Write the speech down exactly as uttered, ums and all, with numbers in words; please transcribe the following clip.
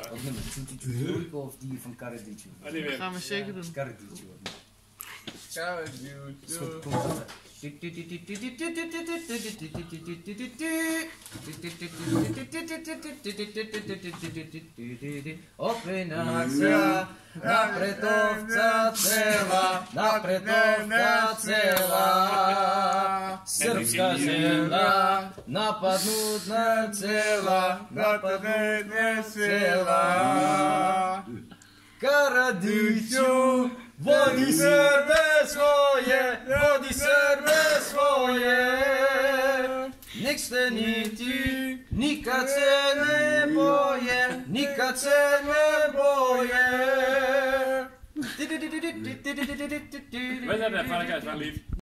Wat nummer? Tutu of die van Karadici? Ah, die weer. Gaan we zeker doen. Karadici. Opinacija, napred ovca cela, napred ovca cela. Srpska zemlja, napadnutna cela, napadnutna cela. Karadiću, vodi Srbe svoje, vodi Srbe svoje. Nek ste niti, nikad se ne boje, nikad se ne boje. Wij zijn er, vader, kijk, lief.